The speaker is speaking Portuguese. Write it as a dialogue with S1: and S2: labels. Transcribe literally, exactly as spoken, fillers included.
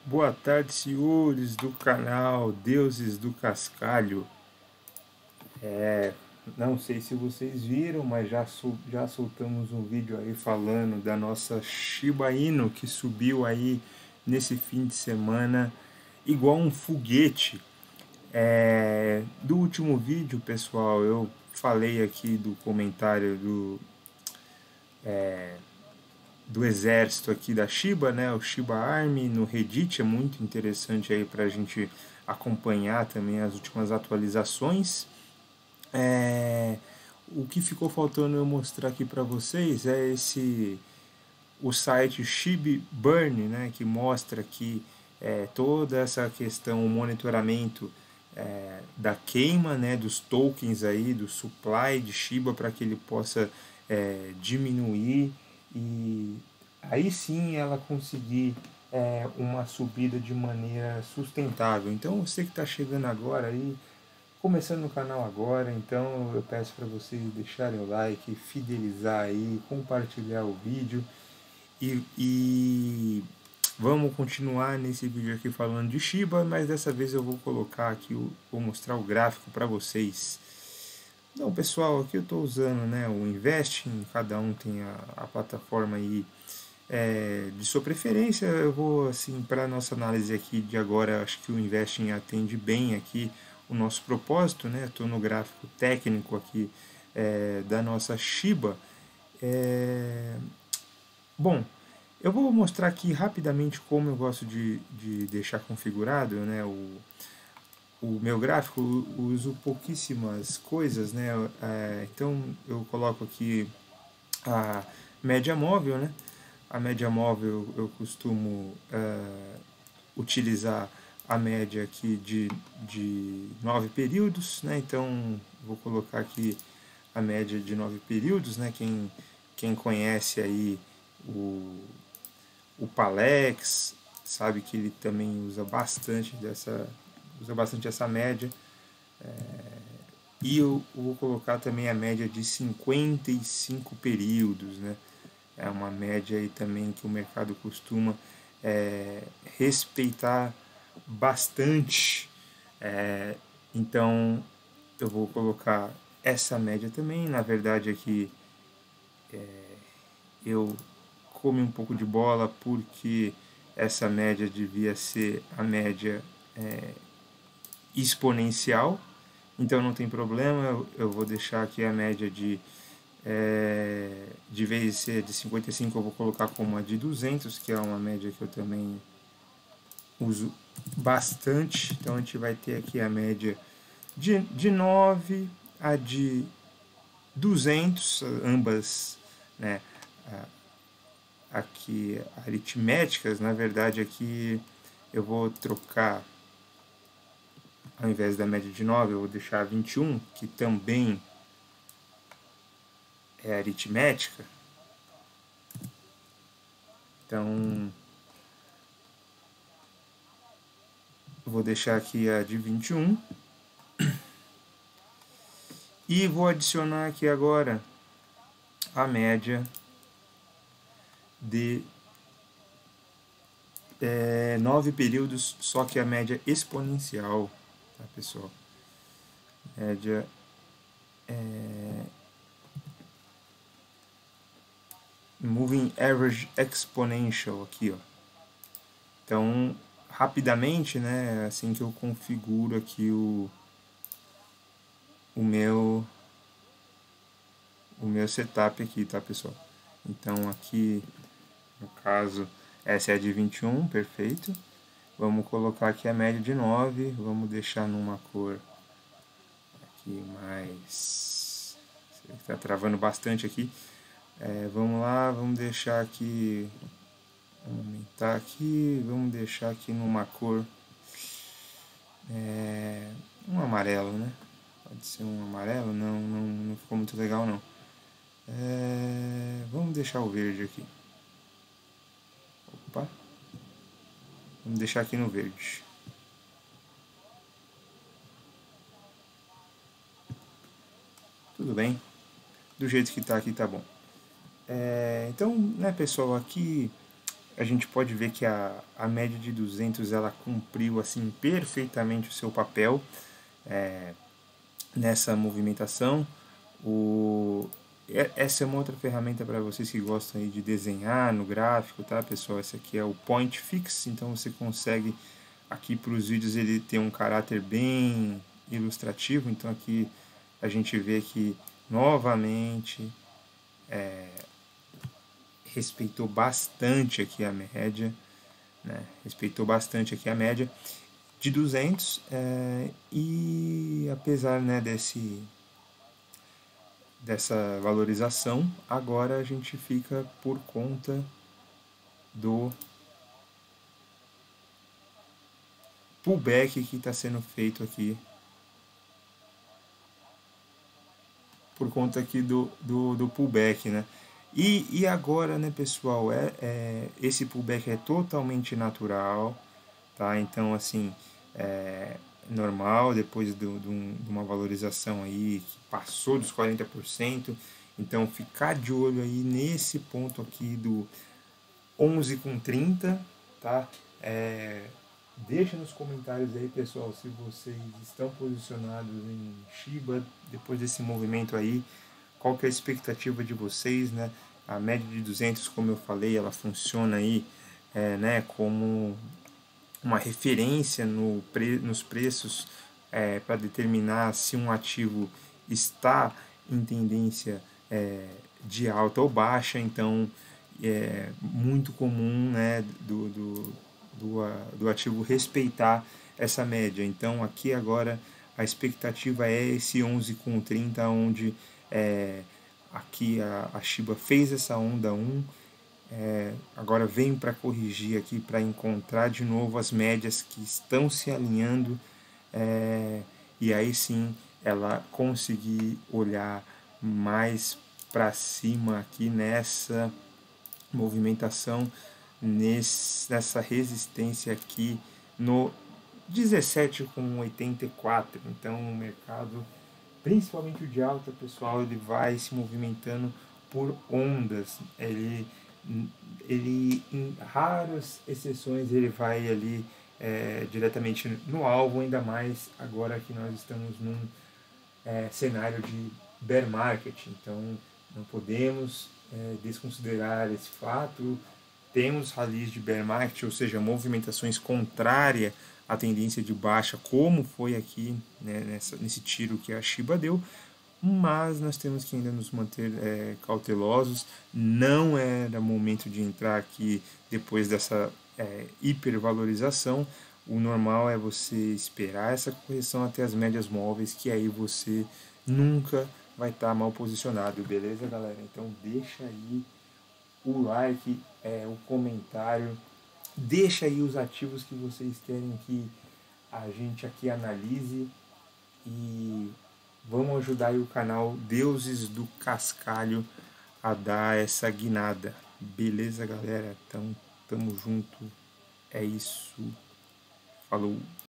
S1: Boa tarde, senhores do canal Deuses do Cascalho. É, não sei se vocês viram, mas já, sol, já soltamos um vídeo aí falando da nossa Shiba Inu que subiu aí nesse fim de semana igual um foguete. É, do último vídeo, pessoal, eu falei aqui do comentário do, do exército aqui da Shiba, né? O Shiba Army no Reddit é muito interessante aí para a gente acompanhar também as últimas atualizações. É, o que ficou faltando eu mostrar aqui para vocês é esse o site Shiba Burn, né? Que mostra aqui é, toda essa questão, o monitoramento é, da queima, né? Dos tokens aí, do supply de Shiba para que ele possa é, diminuir e aí sim ela conseguir é, uma subida de maneira sustentável. Então você que está chegando agora aí, começando no canal agora, então eu peço para vocês deixarem o like, fidelizar aí, compartilhar o vídeo e, e vamos continuar nesse vídeo aqui falando de Shiba, mas dessa vez eu vou colocar aqui, vou mostrar o gráfico para vocês. Então, pessoal, aqui eu estou usando, né, o Investing, cada um tem a, a plataforma aí é, de sua preferência. Eu vou, assim, para a nossa análise aqui de agora, acho que o Investing atende bem aqui o nosso propósito, né? Estou no gráfico técnico aqui é, da nossa Shiba. É, bom, eu vou mostrar aqui rapidamente como eu gosto de, de deixar configurado, né, o, o meu gráfico. Eu uso pouquíssimas coisas, né? É, então eu coloco aqui a média móvel, né? A média móvel eu costumo é, utilizar a média aqui de, de nove períodos, né? Então vou colocar aqui a média de nove períodos, né? Quem, quem conhece aí o, o Palex sabe que ele também usa bastante dessa usa bastante essa média. E eu vou colocar também a média de cinquenta e cinco períodos, né? É uma média aí também que o mercado costuma é, respeitar bastante. É, então eu vou colocar essa média também. Na verdade aqui eu comi um pouco de bola porque essa média devia ser a média é, exponencial, então não tem problema, eu vou deixar aqui a média de é, de vez de ser de cinquenta e cinco eu vou colocar como a de duzentos, que é uma média que eu também uso bastante. Então a gente vai ter aqui a média de, de nove a de duzentos, ambas, né, aqui aritméticas. Na verdade aqui eu vou trocar, ao invés da média de nove eu vou deixar vinte e um, que também é aritmética. Então vou deixar aqui a de vinte e um e vou adicionar aqui agora a média de é, nove períodos, só que a média exponencial, tá, pessoal? Média é, Moving Average Exponential aqui, ó. Então, rapidamente, né, assim que eu configuro aqui o, o meu o meu setup aqui, tá, pessoal? Então aqui, no caso, essa é a de vinte e um, perfeito. Vamos colocar aqui a média de nove, vamos deixar numa cor aqui mais... está travando bastante aqui. É, vamos lá, vamos deixar aqui, vamos aumentar aqui, vamos deixar aqui numa cor, é, um amarelo, né? Pode ser um amarelo, não, não, não ficou muito legal não. É, vamos deixar o verde aqui. Opa, vamos deixar aqui no verde. Tudo bem, do jeito que está aqui tá bom. É, então, né, pessoal, aqui a gente pode ver que a, a média de duzentos ela cumpriu assim perfeitamente o seu papel é, nessa movimentação. O, essa é uma outra ferramenta para vocês que gostam aí de desenhar no gráfico, tá, pessoal? Esse aqui é o Point Fix, então você consegue, aqui para os vídeos ele tem um caráter bem ilustrativo, então aqui a gente vê que novamente é, respeitou bastante aqui a média, né? Respeitou bastante aqui a média de duzentos, é, e apesar, né, desse dessa valorização, agora a gente fica por conta do pullback que está sendo feito aqui, por conta aqui do, do, do pullback, né? E, e agora, né, pessoal, é, é, esse pullback é totalmente natural, tá? Então, assim, é normal, depois do, do, de uma valorização aí que passou dos quarenta por cento, então ficar de olho aí nesse ponto aqui do onze com trinta, tá? É, deixa nos comentários aí, pessoal, se vocês estão posicionados em Shiba depois desse movimento aí, qual que é a expectativa de vocês, né? A média de duzentos, como eu falei, ela funciona aí, é, né, como uma referência no pre, nos preços é, para determinar se um ativo está em tendência é, de alta ou baixa. Então é muito comum, né, do, do, do, do ativo respeitar essa média. Então aqui agora a expectativa é esse onze com trinta, onde é, aqui a, a Shiba fez essa onda um, é, agora venho para corrigir aqui, para encontrar de novo as médias que estão se alinhando, é, e aí sim ela conseguir olhar mais para cima aqui nessa movimentação, nesse, nessa resistência aqui no dezessete com oitenta e quatro. Então o mercado, principalmente o de alta, pessoal, ele vai se movimentando por ondas. Ele, ele em raras exceções, ele vai ali é, diretamente no alvo, ainda mais agora que nós estamos num é, cenário de bear market. Então não podemos é, desconsiderar esse fato. Temos rallies de bear market, ou seja, movimentações contrárias à tendência de baixa, como foi aqui, né, nessa, nesse tiro que a Shiba deu, mas nós temos que ainda nos manter é, cautelosos. Não era momento de entrar aqui depois dessa é, hipervalorização. O normal é você esperar essa correção até as médias móveis, que aí você nunca vai estar mal posicionado, beleza, galera? Então deixa aí o like, é, o comentário, deixa aí os ativos que vocês querem que a gente aqui analise, e vamos ajudar aí o canal Deuses do Cascalho a dar essa guinada. Beleza, galera? Então, tamo junto. É isso. Falou.